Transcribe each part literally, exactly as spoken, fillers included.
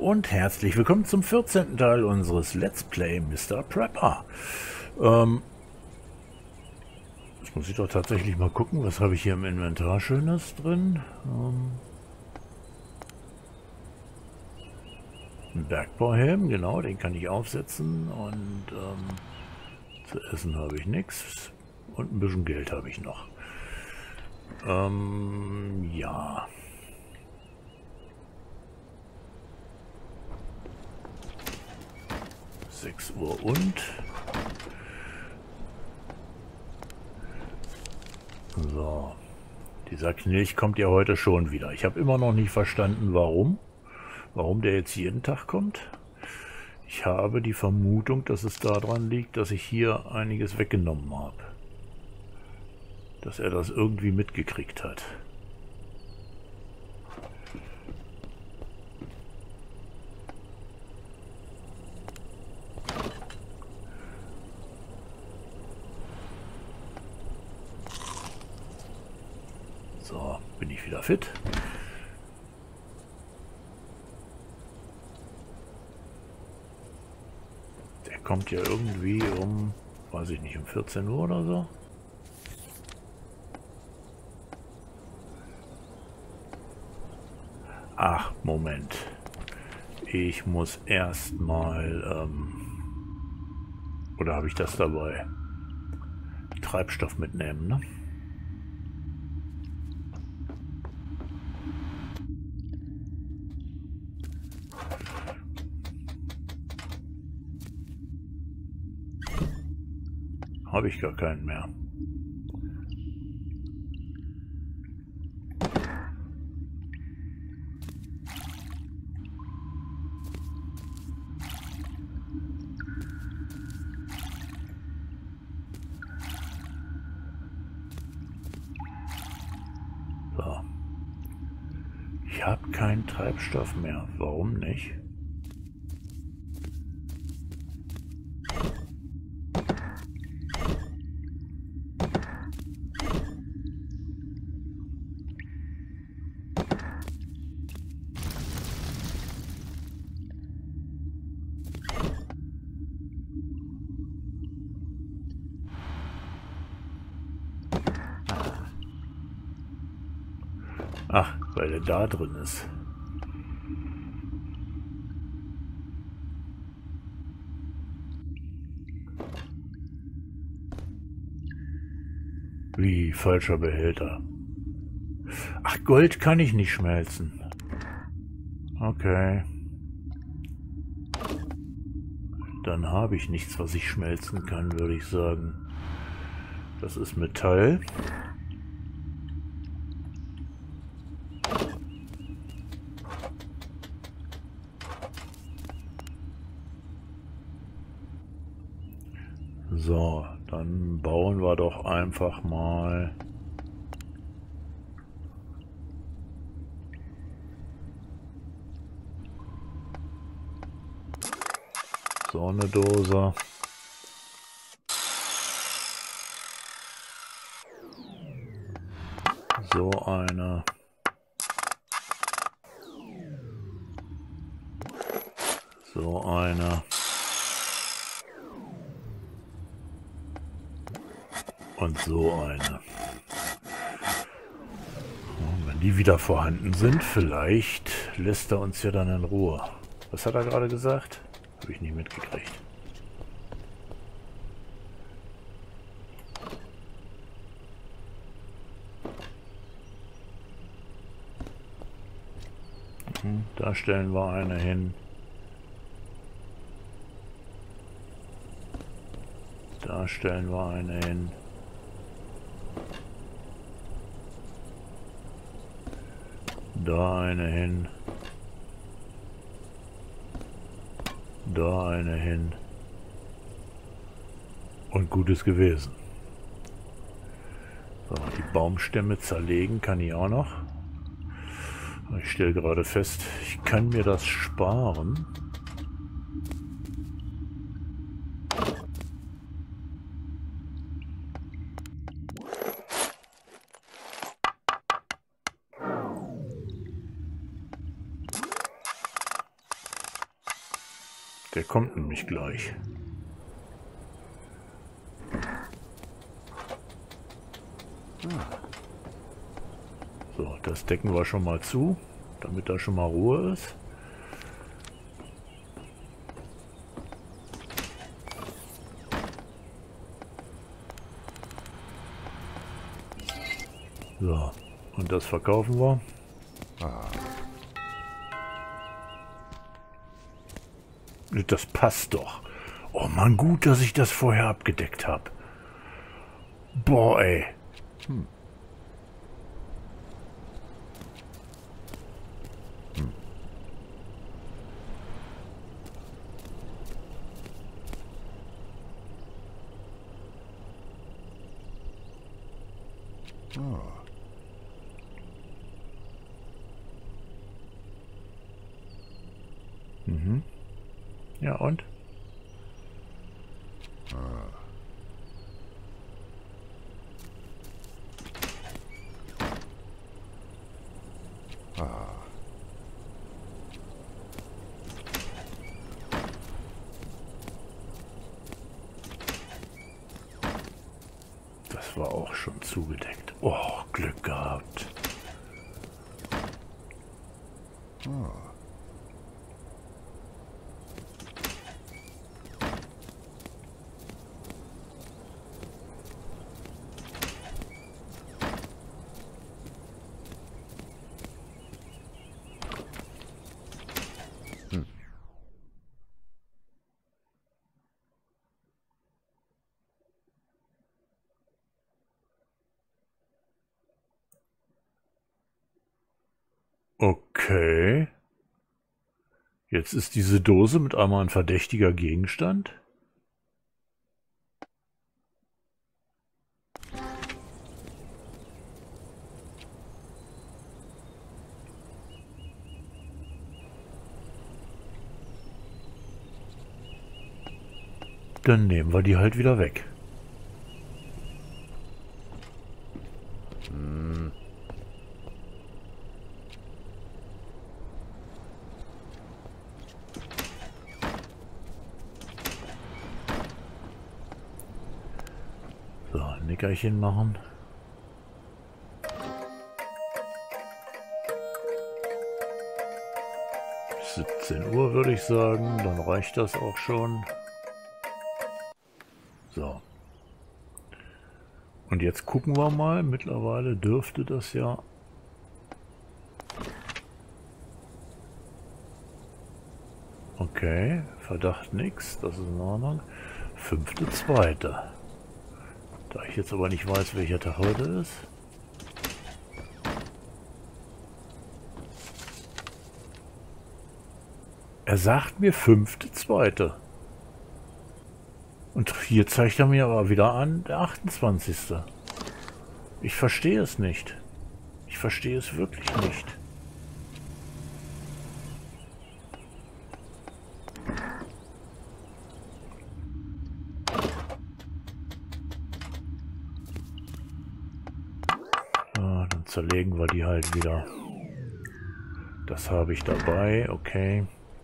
und herzlich willkommen zum vierzehnten Teil unseres Let's Play Mister Prepper. Ähm, jetzt muss ich doch tatsächlich mal gucken, was habe ich hier im Inventar Schönes drin. Ähm, ein Bergbauhelm, genau, den kann ich aufsetzen und ähm, zu essen habe ich nichts und ein bisschen Geld habe ich noch. Ähm, ja. sechs Uhr und... So. Dieser Knilch kommt ja heute schon wieder. Ich habe immer noch nicht verstanden, warum. Warum der jetzt jeden Tag kommt. Ich habe die Vermutung, dass es daran liegt, dass ich hier einiges weggenommen habe. Dass er das irgendwie mitgekriegt hat. So, bin ich wieder fit. Der kommt ja irgendwie um, weiß ich nicht, um vierzehn Uhr oder so. Ach, Moment. Ich muss erstmal, ähm, oder habe ich das dabei? Treibstoff mitnehmen, ne? Habe ich gar keinen mehr. So. Ich habe keinen Treibstoff mehr. Warum nicht? Ach, weil er da drin ist. Wie, falscher Behälter. Ach, Gold kann ich nicht schmelzen. Okay. Dann habe ich nichts, was ich schmelzen kann, würde ich sagen. Das ist Metall. So, dann bauen wir doch einfach mal so eine Dose. So eine. So eine. Und so eine. Und wenn die wieder vorhanden sind, vielleicht lässt er uns ja dann in Ruhe. Was hat er gerade gesagt? Habe ich nicht mitgekriegt. Hm, da stellen wir eine hin. Da stellen wir eine hin. Da eine hin. Da eine hin. Und gut ist gewesen. So, die Baumstämme zerlegen kann ich auch noch. Ich stelle gerade fest, ich kann mir das sparen. Der kommt nämlich gleich. So, das decken wir schon mal zu, damit da schon mal Ruhe ist. So, und das verkaufen wir. Das passt doch. Oh Mann, gut, dass ich das vorher abgedeckt habe. Boah, ey. Hm. Hm. Oh. Mhm. Ja, und? Ah. Ah. Das war auch schon zugedeckt. Oh, Glück gehabt. Ah. Okay. Jetzt ist diese Dose mit einmal ein verdächtiger Gegenstand. Dann nehmen wir die halt wieder weg. Hm. So, ein Nickerchen machen. siebzehn Uhr würde ich sagen, dann reicht das auch schon. So. Und jetzt gucken wir mal, mittlerweile dürfte das ja... Okay, Verdacht nix, das ist in Ordnung. Fünfte, zweite. Da ich jetzt aber nicht weiß, welcher Tag heute ist. Er sagt mir fünfte, zweite. Und hier zeigt er mir aber wieder an, der achtundzwanzigste. Ich verstehe es nicht. Ich verstehe es wirklich nicht. Ja, dann zerlegen wir die halt wieder. Das habe ich dabei, okay.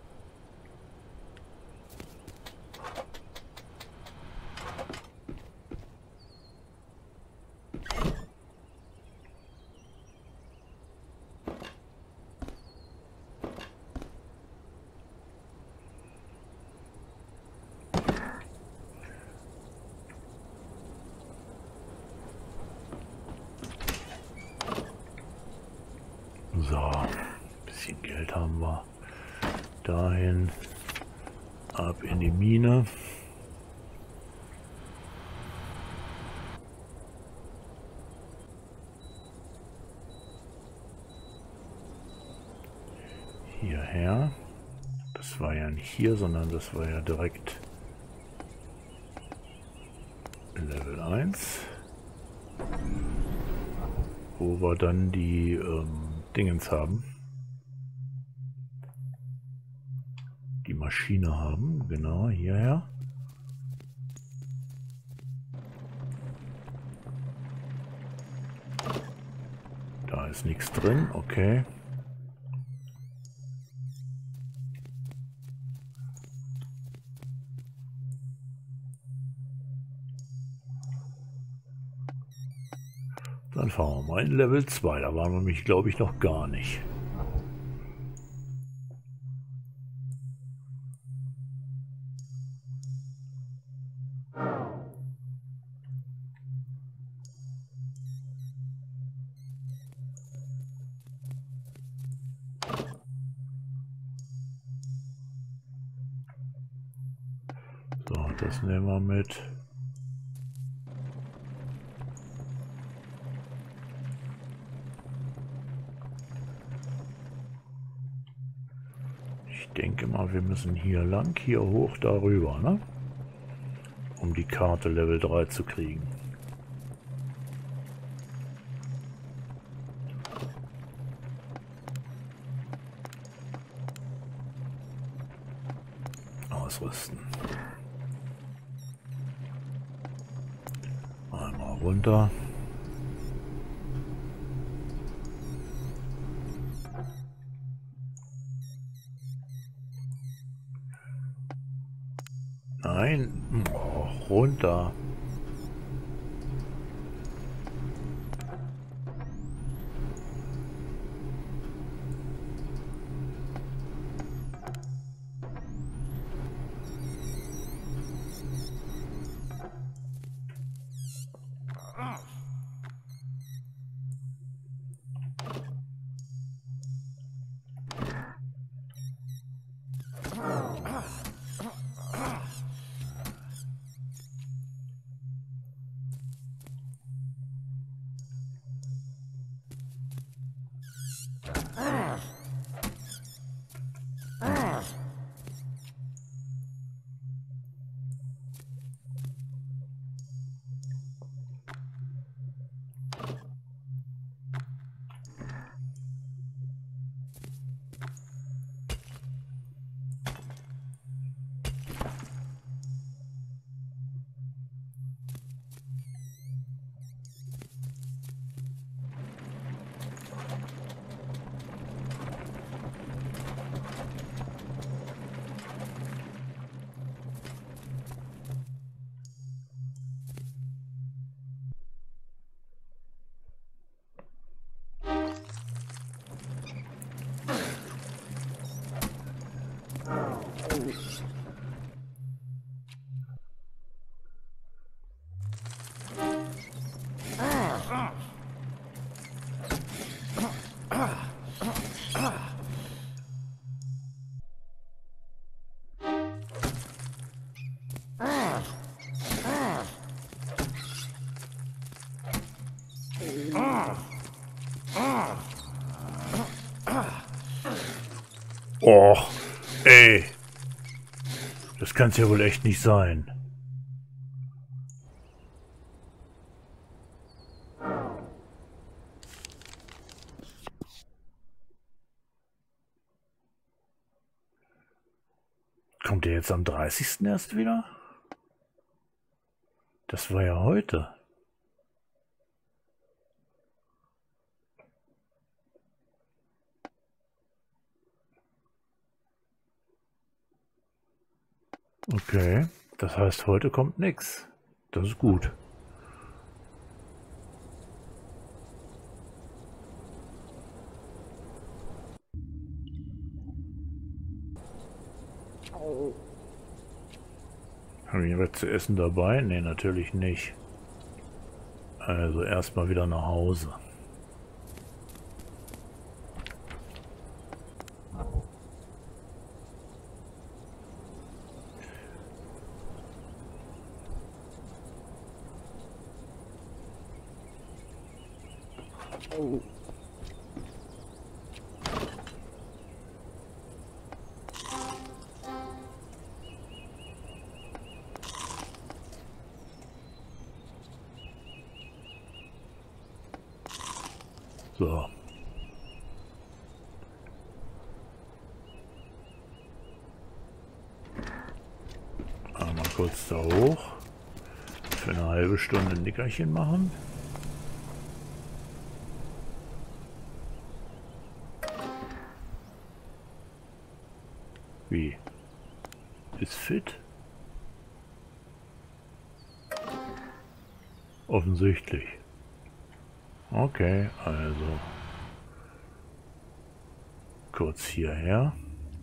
So, ein bisschen Geld haben wir. Dahin, ab in die Mine. Hierher. Das war ja nicht hier, sondern das war ja direkt Level eins. Wo wir dann die ähm, Dingens haben. Die Maschine haben, genau, hierher. Da ist nichts drin, okay. Dann fahren wir mal in Level zwei. Da waren wir nämlich, glaube ich, noch gar nicht. So, das nehmen wir mit. Ich denke mal, wir müssen hier lang, hier hoch, darüber, ne? Um die Karte Level drei zu kriegen. Ausrüsten. Einmal runter. Nein, oh, runter. Oh, ey. Das kann's ja wohl echt nicht sein. Kommt der jetzt am dreißigsten erst wieder? Das war ja heute. Okay, das heißt, heute kommt nichts. Das ist gut. Habe ich was zu essen dabei? Ne, natürlich nicht. Also erstmal wieder nach Hause. Oh. So. Einmal kurz da hoch. Für eine halbe Stunde ein Nickerchen machen. Wie? Ist fit? Offensichtlich. Okay, also kurz hierher.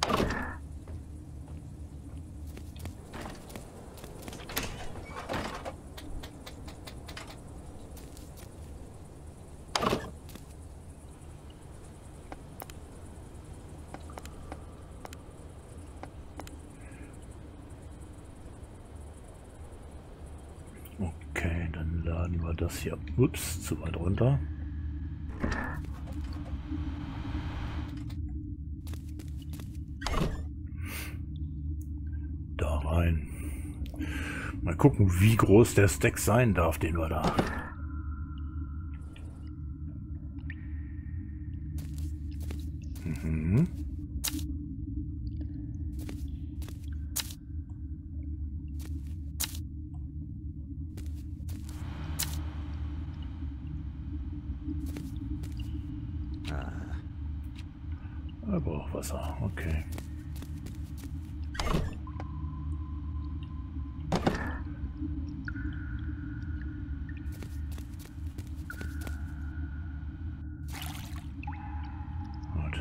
Okay, dann laden wir das hier. Ups, zu weit runter. Da rein. Mal gucken, wie groß der Stack sein darf, den wir da. Mhm. Er braucht Wasser, okay. Gut.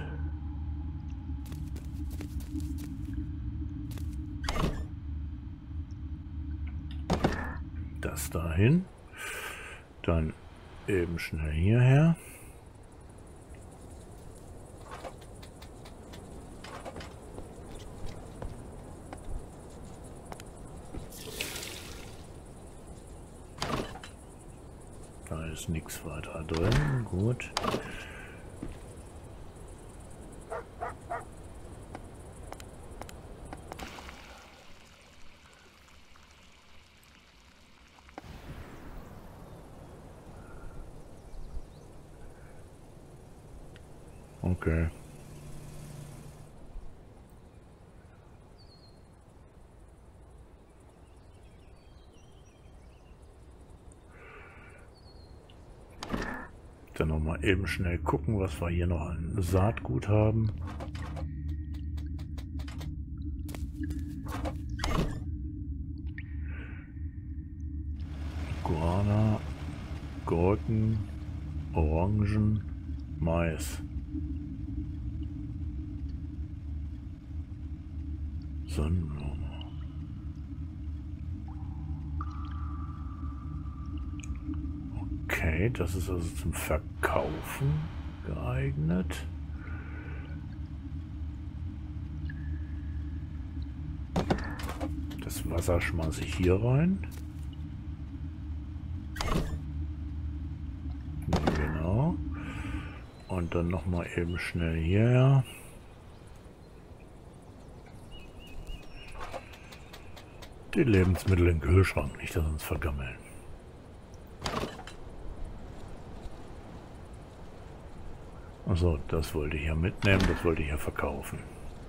Das dahin. Dann eben schnell hierher. Da ist nichts weiter drin. Gut. Okay. Dann noch mal eben schnell gucken, was wir hier noch an Saatgut haben. Guana, Gurken, Orangen, Mais. Sonnenblume. Okay, das ist also zum Verkaufen geeignet. Das Wasser schmeiße ich hier rein. Genau. Und dann noch mal eben schnell hierher. Die Lebensmittel im Kühlschrank, nicht dass uns vergammeln. Also, das wollte ich ja mitnehmen, das wollte ich ja verkaufen.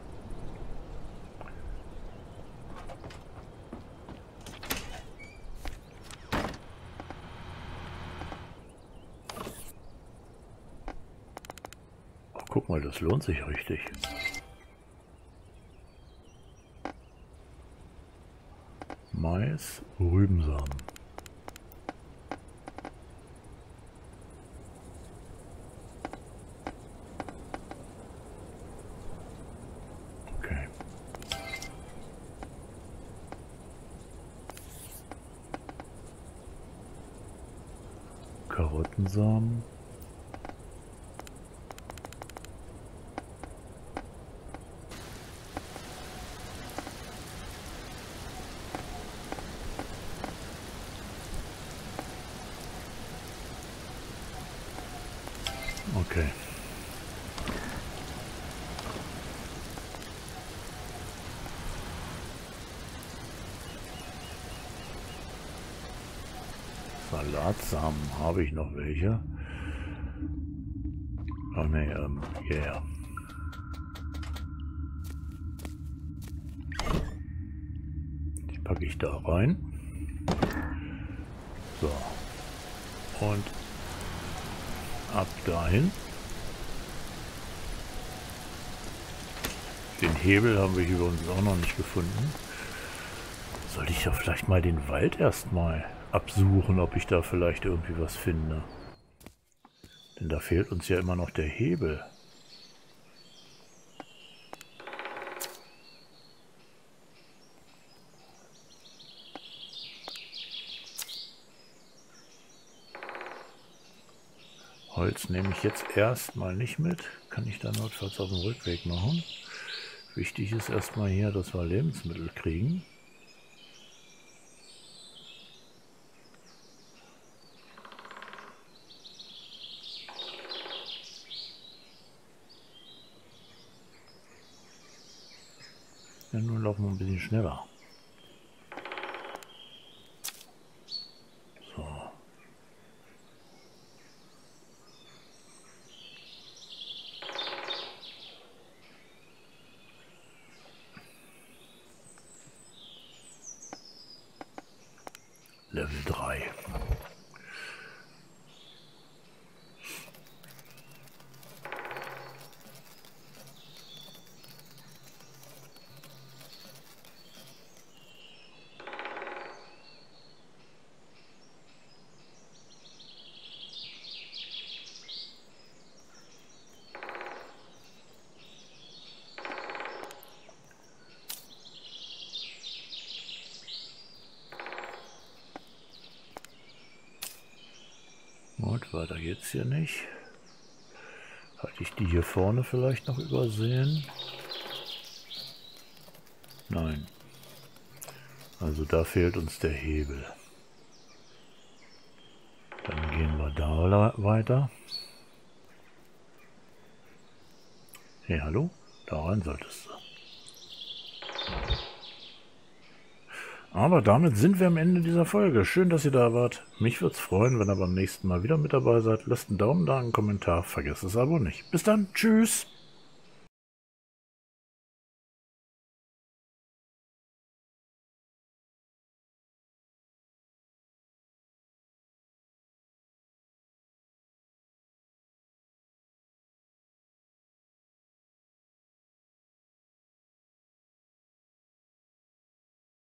Oh, guck mal, das lohnt sich richtig. Mais, Rübensamen. Okay. Karottensamen. Okay. Salatsamen habe ich noch welche. Oh ne, ähm, yeah. Die packe ich da rein. So. Und ab dahin. Den Hebel haben wir hier übrigens auch noch nicht gefunden. Sollte ich ja vielleicht mal den Wald erstmal absuchen, ob ich da vielleicht irgendwie was finde. Denn da fehlt uns ja immer noch der Hebel. Holz nehme ich jetzt erstmal nicht mit. Kann ich dann notfalls auf dem Rückweg machen. Wichtig ist erstmal hier, dass wir Lebensmittel kriegen. Ja, nun laufen wir ein bisschen schneller. So. Level drei. Und weiter geht's hier nicht. Hatte ich die hier vorne vielleicht noch übersehen? Nein. Also da fehlt uns der Hebel. Dann gehen wir da weiter. Hey, hallo? Da rein solltest du. Aber damit sind wir am Ende dieser Folge. Schön, dass ihr da wart. Mich würde es freuen, wenn ihr beim nächsten Mal wieder mit dabei seid. Lasst einen Daumen da, einen Kommentar. Vergesst das Abo nicht. Bis dann. Tschüss.